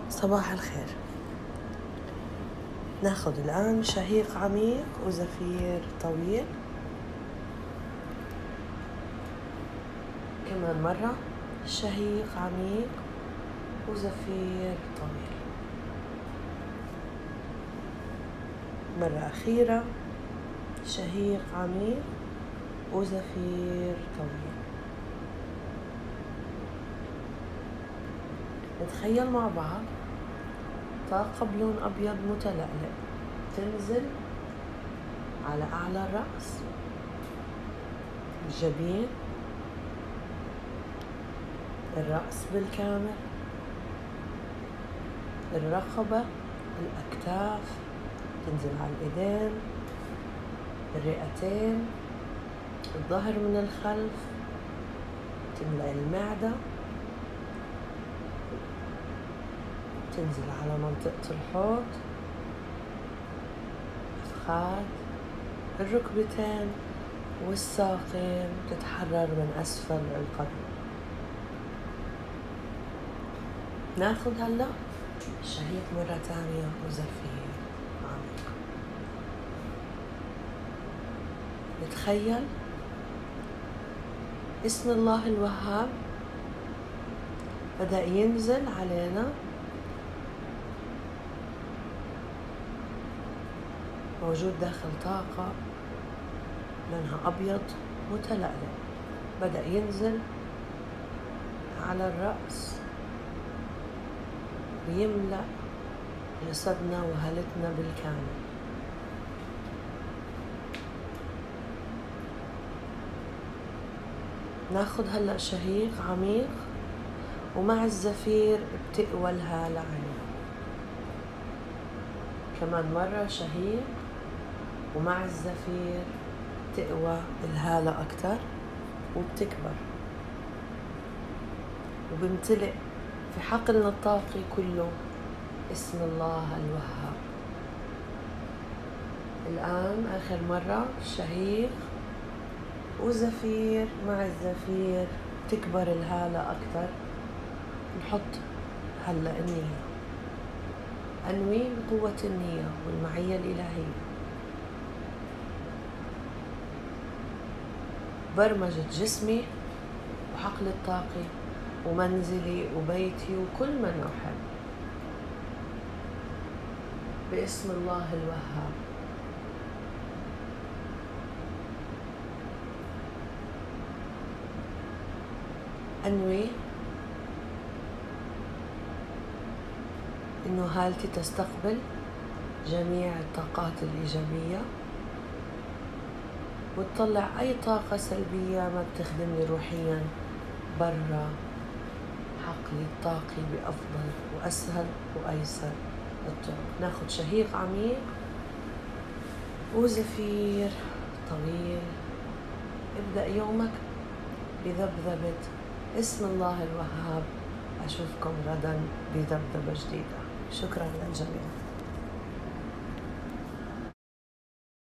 صباح الخير. ناخذ الآن شهيق عميق وزفير طويل. كمان مرة شهيق عميق وزفير طويل. مرة أخيرة شهيق عميق وزفير طويل. نتخيل مع بعض طاقة بلون أبيض متلألئ تنزل على أعلى الرأس، الجبين، الرأس بالكامل، الرقبة، الأكتاف، تنزل على الإيدين، الرئتين، الظهر من الخلف، تملأ المعدة، تنزل على منطقة الحوض، الفخذ، الركبتين والساقين، تتحرر من أسفل القدم. ناخذ هلا الشهيق مرة تانية وزفير عميق. نتخيل اسم الله الوهاب بدأ ينزل علينا، موجود داخل طاقة لونها أبيض متلألئ، بدأ ينزل على الرأس ويملأ جسدنا وهلتنا بالكامل. ناخد هلأ شهيق عميق ومع الزفير بتقوى الهالة عنا. كمان مرة شهيق ومع الزفير تقوى الهالة أكتر وبتكبر وبمتلئ في حقلنا الطاقي كله اسم الله الوهاب. الآن آخر مرة شهيق وزفير، مع الزفير تكبر الهالة أكتر. نحط هلأ النية، أنوي بقوة النية والمعية الإلهية، برمجة جسمي وحقل الطاقي ومنزلي وبيتي وكل من أحب باسم الله الوهاب. أنوي إنه هالتي تستقبل جميع الطاقات الإيجابية وتطلع أي طاقة سلبية ما بتخدمني روحيا برا حقلي الطاقي بأفضل وأسهل وأيسر الطرق. ناخد شهيق عميق وزفير طويل. ابدأ يومك بذبذبة اسم الله الوهاب. أشوفكم غدا بذبذبة جديدة. شكرا للجميع.